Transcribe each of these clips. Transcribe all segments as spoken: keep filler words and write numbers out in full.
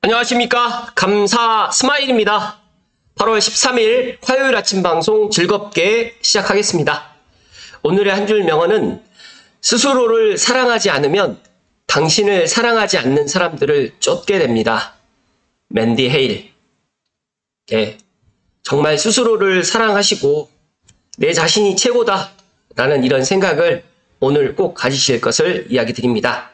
안녕하십니까. 감사 스마일입니다. 팔월 십삼일 화요일 아침 방송 즐겁게 시작하겠습니다. 오늘의 한 줄 명언은 스스로를 사랑하지 않으면 당신을 사랑하지 않는 사람들을 쫓게 됩니다. 맨디 헤일. 네, 정말 스스로를 사랑하시고 내 자신이 최고다 라는 이런 생각을 오늘 꼭 가지실 것을 이야기 드립니다.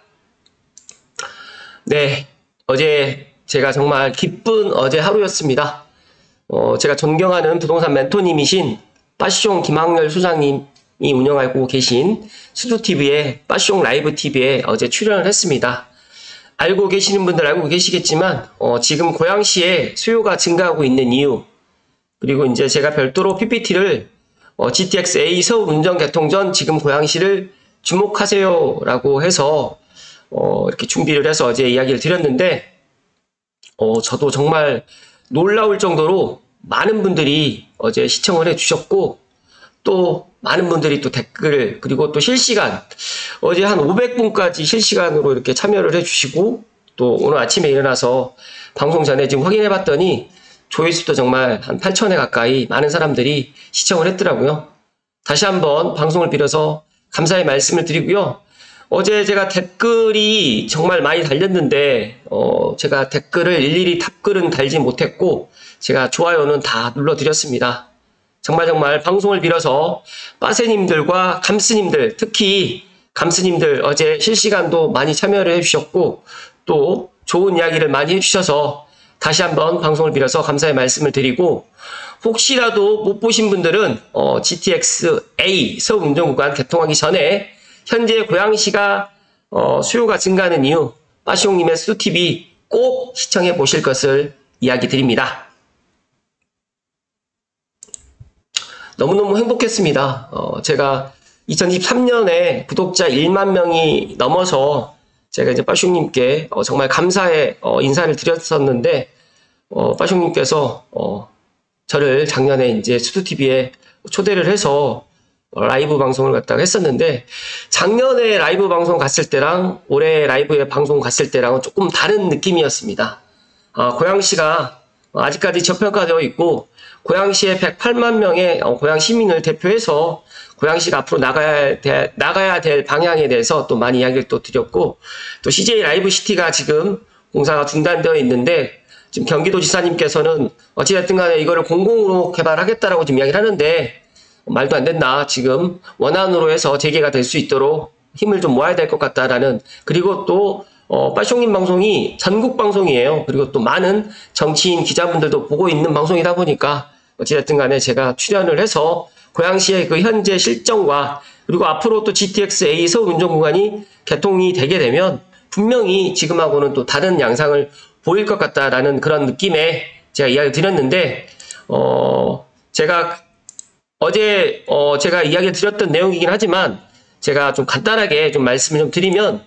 네, 어제 제가 정말 기쁜 어제 하루였습니다. 어, 제가 존경하는 부동산 멘토님이신 빠숑 김학렬 소장님이 운영하고 계신 수두티비의 빠숑 라이브티비에 어제 출연을 했습니다. 알고 계시는 분들 알고 계시겠지만 어, 지금 고양시에 수요가 증가하고 있는 이유, 그리고 이제 제가 별도로 피피티를 어, 지티엑스 에이 서울 운전 개통 전 지금 고양시를 주목하세요 라고 해서 어, 이렇게 준비를 해서 어제 이야기를 드렸는데 어, 저도 정말 놀라울 정도로 많은 분들이 어제 시청을 해주셨고, 또 많은 분들이 또 댓글, 그리고 또 실시간, 어제 한 오백 분까지 실시간으로 이렇게 참여를 해주시고, 또 오늘 아침에 일어나서 방송 전에 지금 확인해 봤더니 조회수도 정말 한 팔천회 가까이 많은 사람들이 시청을 했더라고요. 다시 한번 방송을 빌어서 감사의 말씀을 드리고요. 어제 제가 댓글이 정말 많이 달렸는데 어 제가 댓글을 일일이 답글은 달지 못했고 제가 좋아요는 다 눌러드렸습니다. 정말 정말 방송을 빌어서 빠세님들과 감스님들, 특히 감스님들 어제 실시간도 많이 참여를 해주셨고 또 좋은 이야기를 많이 해주셔서 다시 한번 방송을 빌어서 감사의 말씀을 드리고, 혹시라도 못 보신 분들은 어 지티엑스 에이 서울 운전구간 개통하기 전에 현재 고양시가 어, 수요가 증가하는 이유, 빠숑님의 수두티비 꼭 시청해 보실 것을 이야기 드립니다. 너무너무 행복했습니다. 어, 제가 이천이십삼년에 구독자 일만 명이 넘어서 제가 이제 빠숑님께 어, 정말 감사의 어, 인사를 드렸었는데 어, 빠숑님께서 어, 저를 작년에 이제 수두티비에 초대를 해서 라이브 방송을 갖다가 했었는데, 작년에 라이브 방송 갔을 때랑 올해 라이브에 방송 갔을 때랑은 조금 다른 느낌이었습니다. 아, 고양시가 아직까지 저평가되어 있고 고양시의 백팔만 명의 고양 시민을 대표해서 고양시가 앞으로 나가야 될, 나가야 될 방향에 대해서 또 많이 이야기를 또 드렸고, 또 씨제이 라이브 시티가 지금 공사가 중단되어 있는데 지금 경기도지사님께서는 어찌됐든 간에 이거를 공공으로 개발하겠다라고 지금 이야기를 하는데 말도 안 된다. 지금 원안으로 해서 재개가 될 수 있도록 힘을 좀 모아야 될 것 같다라는, 그리고 또 어, 빠숑님 방송이 전국 방송이에요. 그리고 또 많은 정치인 기자분들도 보고 있는 방송이다 보니까 어찌됐든 간에 제가 출연을 해서 고양시의 그 현재 실정과, 그리고 앞으로 또 지티엑스 에이 서울 운전구간이 개통이 되게 되면 분명히 지금하고는 또 다른 양상을 보일 것 같다라는 그런 느낌에 제가 이야기를 드렸는데, 어, 제가 어제 어 제가 이야기 드렸던 내용이긴 하지만 제가 좀 간단하게 좀 말씀을 좀 드리면,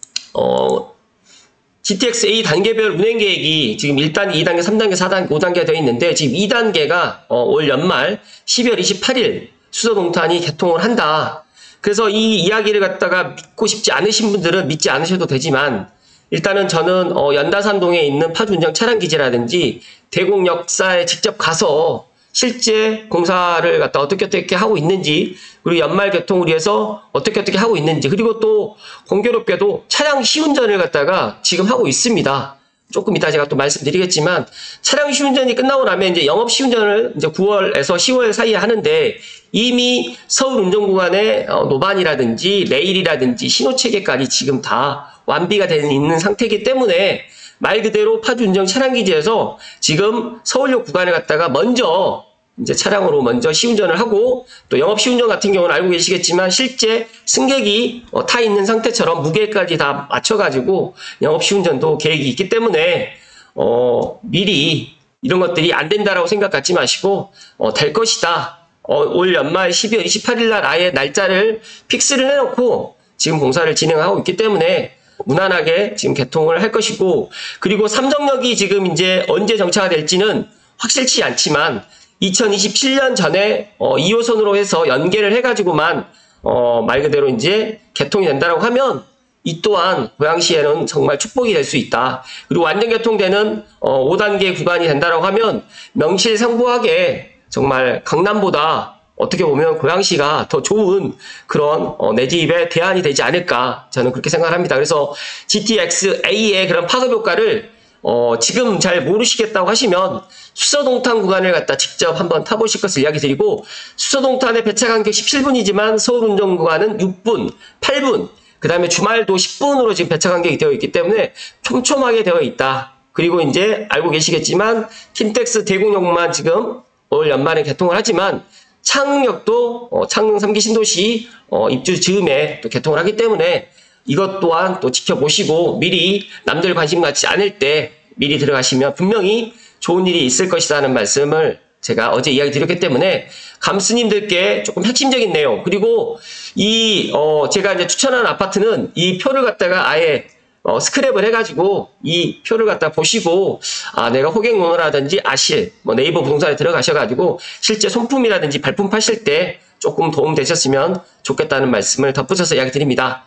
어 지티엑스 에이 단계별 운행 계획이 지금 일 단계, 이 단계, 삼 단계, 사 단계, 오 단계가 되어 있는데 지금 이 단계가 어, 올 연말 십이월 이십팔일 수도 동탄이 개통을 한다. 그래서 이 이야기를 갖다가 믿고 싶지 않으신 분들은 믿지 않으셔도 되지만, 일단은 저는 어, 연다산동에 있는 파주운정 차량기지라든지 대곡역사에 직접 가서 실제 공사를 갖다 어떻게 어떻게 하고 있는지, 그리고 연말 개통을 위해서 어떻게 어떻게 하고 있는지, 그리고 또 공교롭게도 차량 시운전을 갖다가 지금 하고 있습니다. 조금 이따 제가 또 말씀드리겠지만, 차량 시운전이 끝나고 나면 이제 영업 시운전을 이제 구월에서 시월 사이에 하는데, 이미 서울 운전구간의 노반이라든지 레일이라든지 신호체계까지 지금 다 완비가 되어 있는 상태이기 때문에 말 그대로 파주운정 차량기지에서 지금 서울역 구간에 갔다가 먼저 이제 차량으로 먼저 시운전을 하고, 또 영업 시운전 같은 경우는 알고 계시겠지만 실제 승객이 어, 타 있는 상태처럼 무게까지 다 맞춰가지고 영업 시운전도 계획이 있기 때문에 어, 미리 이런 것들이 안 된다라고 생각 갖지 마시고 어, 될 것이다. 어, 올 연말 십이월 이십팔일 날 아예 날짜를 픽스를 해놓고 지금 공사를 진행하고 있기 때문에 무난하게 지금 개통을 할 것이고, 그리고 삼성역이 지금 이제 언제 정차가 될지는 확실치 않지만 이천이십칠년 전에 어, 이 호선으로 해서 연계를 해가지고만 어, 말 그대로 이제 개통이 된다라고 하면 이 또한 고양시에는 정말 축복이 될 수 있다. 그리고 완전 개통되는 어, 오 단계 구간이 된다고 하면 명실상부하게 정말 강남보다 어떻게 보면 고양시가 더 좋은 그런 어, 내 집의 대안이 되지 않을까 저는 그렇게 생각합니다. 그래서 지티엑스에이의 그런 파급 효과를 어, 지금 잘 모르시겠다고 하시면 수서동탄 구간을 갖다 직접 한번 타보실 것을 이야기 드리고, 수서동탄의 배차 간격 십칠 분이지만 서울 운전 구간은 육 분, 팔 분, 그 다음에 주말도 십 분으로 지금 배차 간격이 되어 있기 때문에 촘촘하게 되어 있다. 그리고 이제 알고 계시겠지만 킨텍스 대공역만 지금 올 연말에 개통을 하지만 창흥역도 어, 창릉 삼 기 신도시 어, 입주 즈음에 또 개통을 하기 때문에 이것 또한 또 지켜보시고 미리 남들 관심 갖지 않을 때 미리 들어가시면 분명히 좋은 일이 있을 것이라는 말씀을 제가 어제 이야기 드렸기 때문에 감스님들께 조금 핵심적인 내용, 그리고 이 어 제가 이제 추천하는 아파트는 이 표를 갖다가 아예 어 스크랩을 해가지고 이 표를 갖다 보시고 아 내가 호갱노노라든지 아실 뭐 네이버 부동산에 들어가셔가지고 실제 손품이라든지 발품 파실 때 조금 도움 되셨으면 좋겠다는 말씀을 덧붙여서 이야기 드립니다.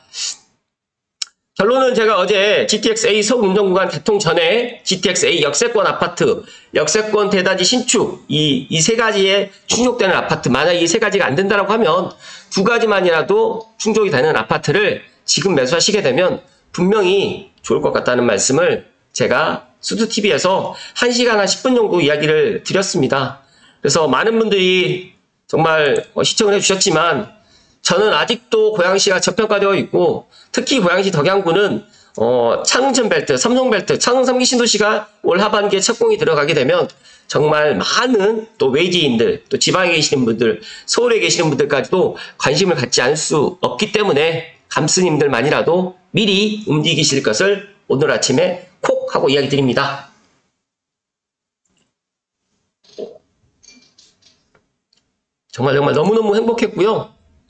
결론은 제가 어제 지티엑스에이 서울 운전구간 개통 전에 지티엑스에이 역세권 아파트, 역세권 대단지 신축 이 이 세 가지에 충족되는 아파트, 만약 이 세 가지가 안 된다고 하면 두 가지만이라도 충족이 되는 아파트를 지금 매수하시게 되면 분명히 좋을 것 같다는 말씀을 제가 수두티비에서 한 시간 한 십 분 정도 이야기를 드렸습니다. 그래서 많은 분들이 정말 시청을 해주셨지만 저는 아직도 고양시가 저평가되어 있고, 특히 고양시 덕양구는 어, 창릉천 벨트, 삼성 벨트, 창릉 삼 기 신도시가 올 하반기에 착공이 들어가게 되면 정말 많은 또 외지인들, 또 지방에 계시는 분들, 서울에 계시는 분들까지도 관심을 갖지 않을 수 없기 때문에 감스님들만이라도 미리 움직이실 것을 오늘 아침에 콕 하고 이야기 드립니다. 정말 정말 너무너무 행복했고요.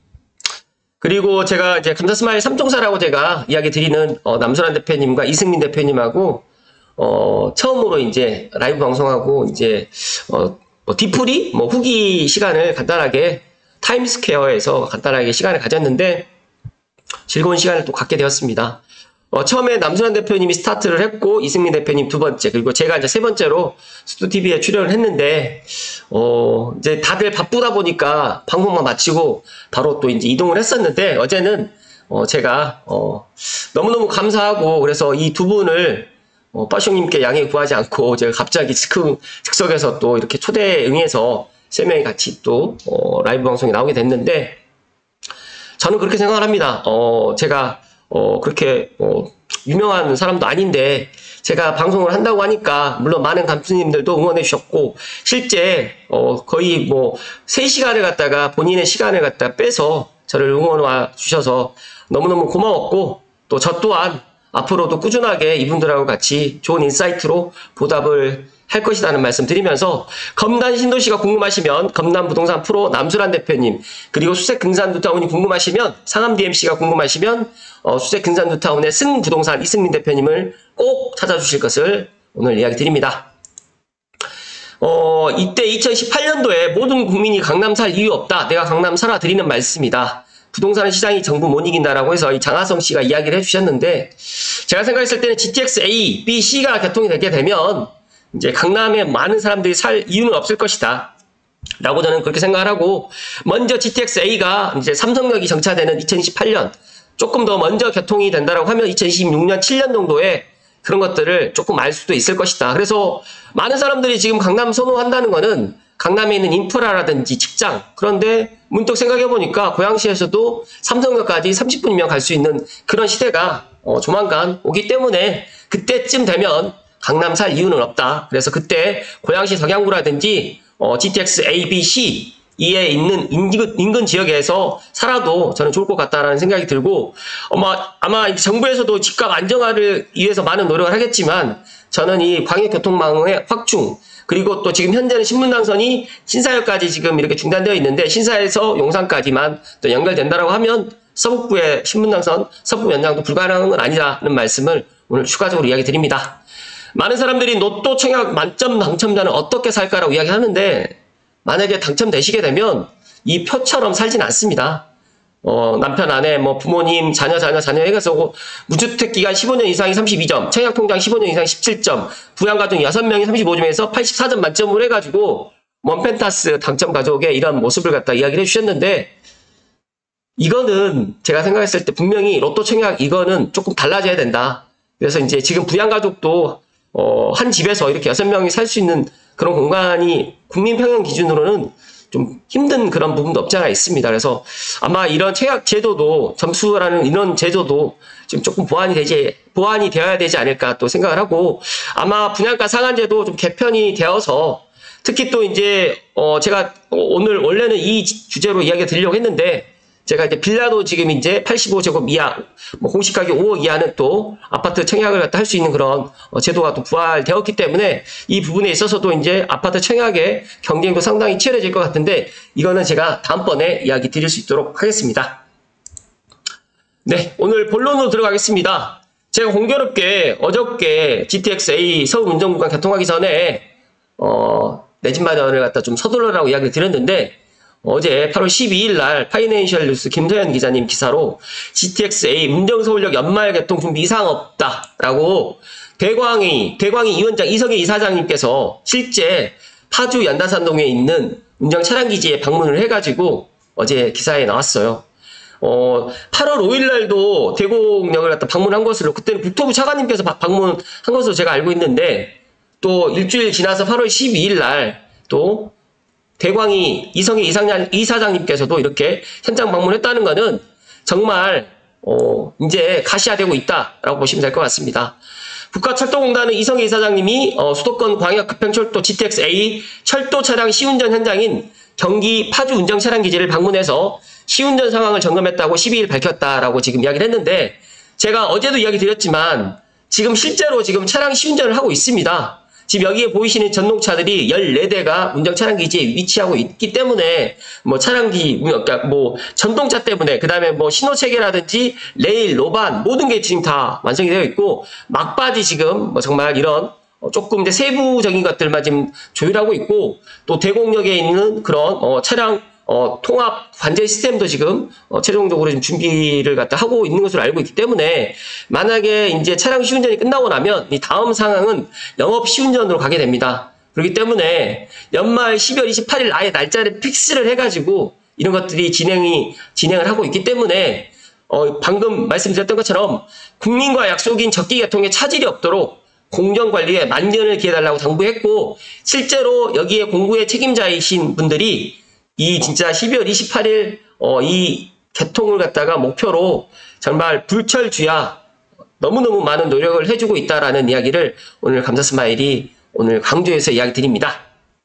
그리고 제가 이제 감사스마일 삼총사라고 제가 이야기 드리는 어, 남순환 대표님과 이승민 대표님하고 어, 처음으로 이제 라이브 방송하고 이제 어, 뭐 디프리 뭐 후기 시간을 간단하게 타임스퀘어에서 간단하게 시간을 가졌는데 즐거운 시간을 또 갖게 되었습니다. 어, 처음에 남순환 대표님이 스타트를 했고 이승민 대표님 두 번째, 그리고 제가 이제 세 번째로 스투티비에 출연을 했는데 어, 이제 다들 바쁘다 보니까 방송만 마치고 바로 또 이제 이동을 했었는데 어제는 어, 제가 어, 너무너무 감사하고 그래서 이 두 분을 어, 빠숑님께 양해 구하지 않고 제가 갑자기 즉흥 즉석에서 또 이렇게 초대에 응해서 세 명이 같이 또 어, 라이브 방송에 나오게 됐는데 저는 그렇게 생각을 합니다. 어, 제가 어, 그렇게, 어, 유명한 사람도 아닌데, 제가 방송을 한다고 하니까, 물론 많은 감수님들도 응원해 주셨고, 실제, 어, 거의 뭐, 세 시간을 갖다가 본인의 시간을 갖다 빼서 저를 응원와 주셔서 너무너무 고마웠고, 또 저 또한 앞으로도 꾸준하게 이분들하고 같이 좋은 인사이트로 보답을 할 것이라는 말씀 드리면서 검단 신도시가 궁금하시면 검단 부동산 프로 남순환 대표님, 그리고 수색 근산 뉴타운이 궁금하시면 상암 디엠씨가 궁금하시면 어, 수색 근산 뉴타운의 승 부동산 이승민 대표님을 꼭 찾아주실 것을 오늘 이야기 드립니다. 어, 이때 이천십팔 년도에 모든 국민이 강남 살 이유 없다. 내가 강남 살아 드리는 말씀이다. 부동산 시장이 정부 못 이긴다라고 해서 이 장하성 씨가 이야기를 해주셨는데 제가 생각했을 때는 지티엑스에이, 비, C가 개통이 되게 되면 이제 강남에 많은 사람들이 살 이유는 없을 것이다 라고 저는 그렇게 생각을 하고, 먼저 지티엑스에이가 이제 삼성역이 정차되는 이천이십팔 년 조금 더 먼저 개통이 된다라고 하면 이천이십육 년, 칠 년 정도에 그런 것들을 조금 알 수도 있을 것이다. 그래서 많은 사람들이 지금 강남 선호한다는 거는 강남에 있는 인프라라든지 직장, 그런데 문득 생각해보니까 고양시에서도 삼성역까지 삼십 분이면 갈 수 있는 그런 시대가 어, 조만간 오기 때문에 그때쯤 되면 강남 살 이유는 없다. 그래서 그때 고양시 덕양구라든지 어, 지티엑스 A, B, C 이에 있는 인근, 인근 지역에서 살아도 저는 좋을 것 같다라는 생각이 들고, 아마, 아마 정부에서도 집값 안정화를 위해서 많은 노력을 하겠지만 저는 이 광역교통망의 확충, 그리고 또 지금 현재는 신분당선이 신사역까지 지금 이렇게 중단되어 있는데 신사에서 용산까지만 또 연결된다라고 하면 서북부의 신분당선 서북부 연장도 불가능한 건 아니라는 말씀을 오늘 추가적으로 이야기 드립니다. 많은 사람들이 로또 청약 만점 당첨자는 어떻게 살까라고 이야기하는데 만약에 당첨되시게 되면 이 표처럼 살진 않습니다. 어, 남편, 아내, 뭐, 부모님, 자녀, 자녀, 자녀 해서 무주택 기간 십오 년 이상이 삼십이 점, 청약 통장 십오 년 이상 십칠 점, 부양가족 여섯 명이 삼십오 점에서 팔십사 점 만점을 해가지고, 원펜타스 당첨 가족의 이런 모습을 갖다 이야기를 해주셨는데, 이거는 제가 생각했을 때 분명히 로또 청약 이거는 조금 달라져야 된다. 그래서 이제 지금 부양가족도, 어, 한 집에서 이렇게 여섯 명이 살 수 있는 그런 공간이 국민 평형 기준으로는 좀 힘든 그런 부분도 없지 않아 있습니다. 그래서 아마 이런 청약 제도도, 점수라는 이런 제도도 지금 조금 보완이 되지, 보완이 되어야 되지 않을까 또 생각을 하고, 아마 분양가 상한제도 좀 개편이 되어서, 특히 또 이제, 어, 제가 오늘 원래는 이 주제로 이야기 드리려고 했는데, 제가 이제 빌라도 지금 이제 팔십오 제곱 이하, 뭐 공시 가격 오억 이하는 또 아파트 청약을 갖다 할 수 있는 그런 제도가 또 부활되었기 때문에 이 부분에 있어서도 이제 아파트 청약의 경쟁도 상당히 치열해질 것 같은데, 이거는 제가 다음번에 이야기 드릴 수 있도록 하겠습니다. 네, 오늘 본론으로 들어가겠습니다. 제가 공교롭게 어저께 지티엑스에이 서울 운전구간 개통하기 전에 어, 내 집 마련을 갖다 좀 서둘러라고 이야기를 드렸는데, 어제 팔월 십이일 날 파이낸셜 뉴스 김서연 기자님 기사로 지티엑스에이 운정서울역 연말 개통 준비 이상 없다라고 대광이, 대광이 위원장 이성희 이사장님께서 실제 파주 연다산동에 있는 운정 차량기지에 방문을 해가지고 어제 기사에 나왔어요. 어, 팔월 오일 날도 대곡역을 갖다 방문한 것으로, 그때는 국토부 차관님께서 방문한 것으로 제가 알고 있는데, 또 일주일 지나서 팔월 십이일 날 또 대광이 이성희 이사장, 이사장님께서도 이렇게 현장 방문했다는 것은 정말 어, 이제 가시화되고 있다라고 보시면 될 것 같습니다. 국가철도공단은 이성희 이사장님이 어, 수도권 광역급행철도 지티엑스에이 철도 차량 시운전 현장인 경기 파주 운정 차량기지를 방문해서 시운전 상황을 점검했다고 십이일 밝혔다라고 지금 이야기를 했는데, 제가 어제도 이야기 드렸지만 지금 실제로 지금 차량 시운전을 하고 있습니다. 지금 여기에 보이시는 전동차들이 열네 대가 운정 차량 기지에 위치하고 있기 때문에, 뭐 차량기, 그러니까 뭐 전동차 때문에, 그 다음에 뭐 신호 체계라든지 레일, 로반, 모든 게 지금 다 완성이 되어 있고, 막바지 지금 뭐 정말 이런 조금 이제 세부적인 것들만 지금 조율하고 있고, 또 대곡역에 있는 그런 어 차량 어, 통합 관제 시스템도 지금 어, 최종적으로 지금 준비를 갖다 하고 있는 것으로 알고 있기 때문에, 만약에 이제 차량 시운전이 끝나고 나면 이 다음 상황은 영업 시운전으로 가게 됩니다. 그렇기 때문에 연말 십이월 이십팔일 아예 날짜를 픽스를 해가지고 이런 것들이 진행이 진행을 하고 있기 때문에, 어, 방금 말씀드렸던 것처럼 국민과 약속인 적기 개통에 차질이 없도록 공정관리에 만전을 기해달라고 당부했고, 실제로 여기에 공구의 책임자이신 분들이 이 진짜 십이월 이십팔일 어, 이 개통을 갖다가 목표로 정말 불철주야 너무너무 많은 노력을 해주고 있다라는 이야기를 오늘 감사스마일이 오늘 강조해서 이야기 드립니다.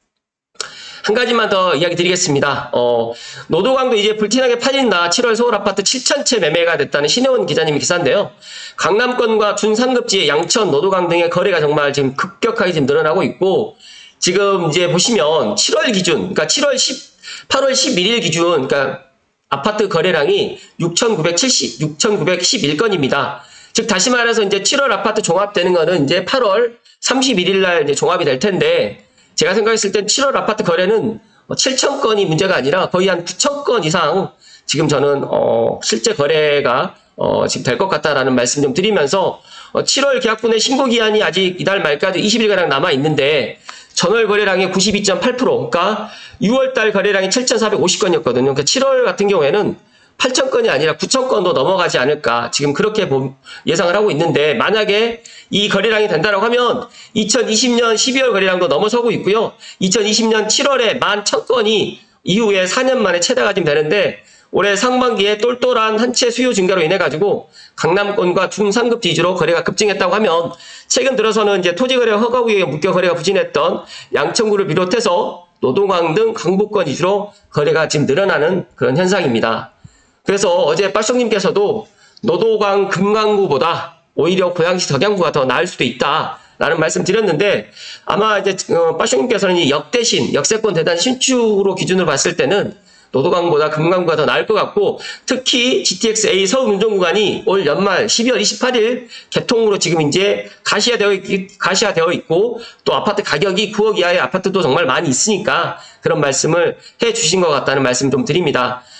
한 가지만 더 이야기 드리겠습니다. 어, 노도강도 이제 불티나게 팔린다. 칠월 서울 아파트 칠천 채 매매가 됐다는 신혜원 기자님의 기사인데요. 강남권과 준상급지의 양천, 노도강 등의 거래가 정말 지금 급격하게 지금 늘어나고 있고, 지금 이제 보시면 칠월 기준, 그러니까 칠월 십, 팔월 십일일 기준, 그러니까 아파트 거래량이 육천구백칠십, 육천구백십일 건입니다. 즉, 다시 말해서 이제 칠월 아파트 종합되는 거는 이제 팔월 삼십일일 날 이제 종합이 될 텐데, 제가 생각했을 땐 칠월 아파트 거래는 칠천 건이 문제가 아니라 거의 한 구천 건 이상 지금 저는, 어, 실제 거래가, 어, 지금 될 것 같다라는 말씀 좀 드리면서, 어, 칠월 계약분의 신고기한이 아직 이달 말까지 이십 일가량 남아 있는데, 전월 거래량이 구십이 점 팔 퍼센트, 그러니까 유월 달 거래량이 칠천사백오십 건이었거든요. 그러니까 칠월 같은 경우에는 팔천 건이 아니라 구천 건도 넘어가지 않을까, 지금 그렇게 예상을 하고 있는데, 만약에 이 거래량이 된다고 하면 이천이십년 십이월 거래량도 넘어서고 있고요. 이천이십년 칠월에 만 천 건이 이후에 사 년 만에 최다가 지금 되는데, 올해 상반기에 똘똘한 한 채 수요 증가로 인해 가지고 강남권과 중상급 위주로 거래가 급증했다고 하면, 최근 들어서는 이제 토지거래 허가구역에 묶여 거래가 부진했던 양천구를 비롯해서 노동강 등 강북권 위주로 거래가 지금 늘어나는 그런 현상입니다. 그래서 어제 빠숑님께서도 노도강 금강구보다 오히려 고양시 덕양구가 더 나을 수도 있다라는 말씀 드렸는데, 아마 이제 어, 빠숑님께서는 이 역대신, 역세권 대단 신축으로 기준으로 봤을 때는 노도강보다 금강구가 더 나을 것 같고, 특히 지티엑스에이 서울 운전구간이 올 연말 십이월 이십팔일 개통으로 지금 이제 가시화되어, 있, 가시화되어 있고, 또 아파트 가격이 구억 이하의 아파트도 정말 많이 있으니까 그런 말씀을 해 주신 것 같다는 말씀 좀 드립니다.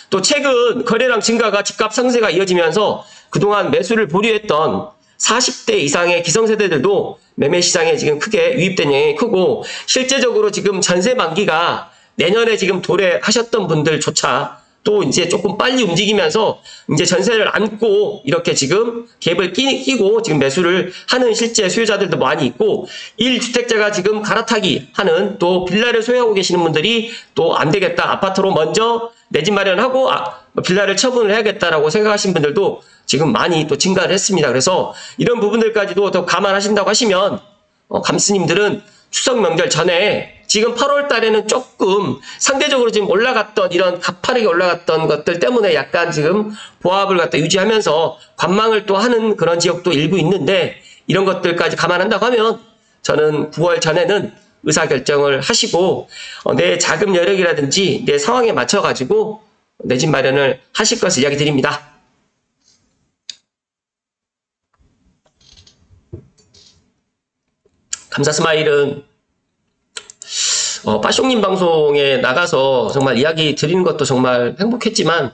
또 최근 거래량 증가가 집값 상승세가 이어지면서 그동안 매수를 보류했던 사십 대 이상의 기성세대들도 매매 시장에 지금 크게 유입된 영향이 크고, 실제적으로 지금 전세 만기가 내년에 지금 도래하셨던 분들조차 또 이제 조금 빨리 움직이면서 이제 전세를 안고 이렇게 지금 갭을 끼, 끼고 지금 매수를 하는 실제 수요자들도 많이 있고, 일 주택자가 지금 갈아타기 하는 또 빌라를 소유하고 계시는 분들이 또 안 되겠다, 아파트로 먼저 내 집 마련하고 아, 빌라를 처분을 해야겠다라고 생각하시는 분들도 지금 많이 또 증가를 했습니다. 그래서 이런 부분들까지도 더 감안하신다고 하시면 어, 감스님들은 추석 명절 전에 지금 팔월 달에는 조금 상대적으로 지금 올라갔던 이런 가파르게 올라갔던 것들 때문에 약간 지금 보합을 갖다 유지하면서 관망을 또 하는 그런 지역도 일부 있는데, 이런 것들까지 감안한다고 하면 저는 구월 전에는 의사결정을 하시고 어, 내 자금 여력이라든지 내 상황에 맞춰가지고 내 집 마련을 하실 것을 이야기 드립니다. 감사 스마일은 어, 빠숑님 방송에 나가서 정말 이야기 드리는 것도 정말 행복했지만,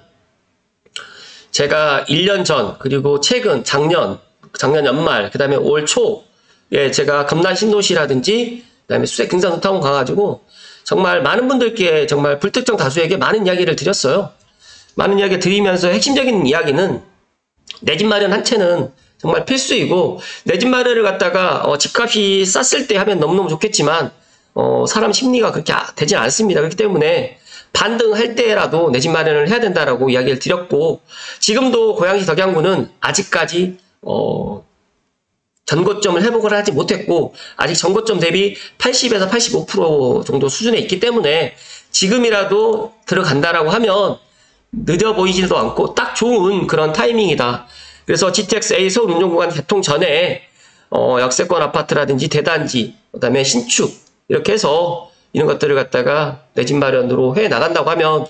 제가 일 년 전 그리고 최근 작년 작년 연말 그 다음에 올 초에 제가 금난 신도시라든지 그 다음에 수색 등산소타운 가가지고 정말 많은 분들께, 정말 불특정 다수에게 많은 이야기를 드렸어요. 많은 이야기 드리면서 핵심적인 이야기는 내 집 마련 한 채는 정말 필수이고, 내 집 마련을 갖다가 어, 집값이 쌌을 때 하면 너무너무 좋겠지만 어, 사람 심리가 그렇게 되진 않습니다. 그렇기 때문에 반등할 때라도 내 집 마련을 해야 된다라고 이야기를 드렸고, 지금도 고양시 덕양구는 아직까지 어, 전고점을 회복을 하지 못했고 아직 전고점 대비 팔십에서 팔십오 퍼센트 정도 수준에 있기 때문에 지금이라도 들어간다라고 하면 늦어 보이지도 않고 딱 좋은 그런 타이밍이다. 그래서 지티엑스 A 서울 운전구간 개통 전에 어, 역세권 아파트라든지 대단지, 그 다음에 신축 이렇게 해서 이런 것들을 갖다가 내 집 마련으로 해 나간다고 하면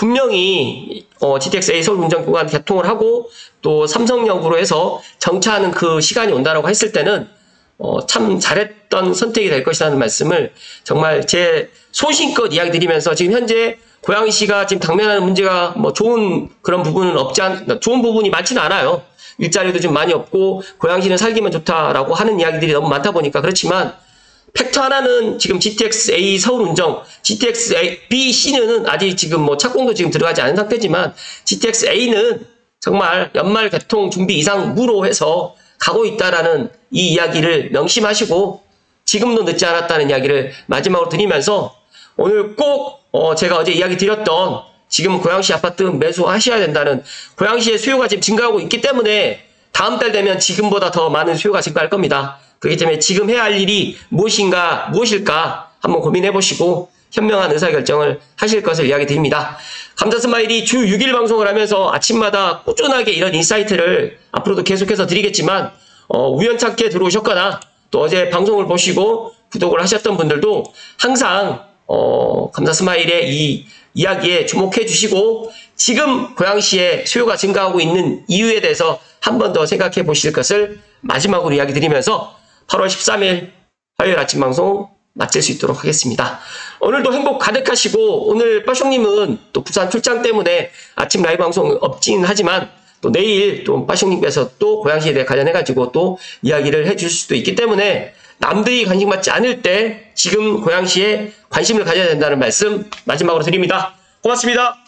분명히 어, 지티엑스 A 서울 운전구간 개통을 하고 또 삼성역으로 해서 정차하는 그 시간이 온다라고 했을 때는 어, 참 잘했던 선택이 될 것이라는 말씀을 정말 제 소신껏 이야기 드리면서, 지금 현재 고양시가 지금 당면하는 문제가 뭐 좋은 그런 부분은 없지 않, 좋은 부분이 많지는 않아요. 일자리도 좀 많이 없고 고양시는 살기만 좋다라고 하는 이야기들이 너무 많다 보니까 그렇지만, 팩터 하나는 지금 지티엑스 A 서울 운정, 지티엑스 B, C는 아직 지금 뭐 착공도 지금 들어가지 않은 상태지만 지티엑스 A는 정말 연말 개통 준비 이상무로 해서 가고 있다라는 이 이야기를 명심하시고 지금도 늦지 않았다는 이야기를 마지막으로 드리면서, 오늘 꼭 어 제가 어제 이야기 드렸던 지금 고양시 아파트 매수하셔야 된다는, 고양시의 수요가 지금 증가하고 있기 때문에 다음 달 되면 지금보다 더 많은 수요가 증가할 겁니다. 그렇기 때문에 지금 해야 할 일이 무엇인가, 무엇일까 한번 고민해 보시고 현명한 의사결정을 하실 것을 이야기 드립니다. 감사 스마일이 주 육 일 방송을 하면서 아침마다 꾸준하게 이런 인사이트를 앞으로도 계속해서 드리겠지만, 어, 우연찮게 들어오셨거나 또 어제 방송을 보시고 구독을 하셨던 분들도 항상 어, 감사 스마일의 이 이야기에 주목해 주시고 지금 고양시에 수요가 증가하고 있는 이유에 대해서 한 번 더 생각해 보실 것을 마지막으로 이야기 드리면서 팔월 십삼일 화요일 아침 방송 마칠 수 있도록 하겠습니다. 오늘도 행복 가득하시고, 오늘 빠숑님은 또 부산 출장 때문에 아침 라이브 방송 없긴 하지만 또 내일 또 빠숑님께서 또 고양시에 대해 관련해가지고 또 이야기를 해주실 수도 있기 때문에 남들이 관심 받지 않을 때 지금 고양시에 관심을 가져야 된다는 말씀 마지막으로 드립니다. 고맙습니다.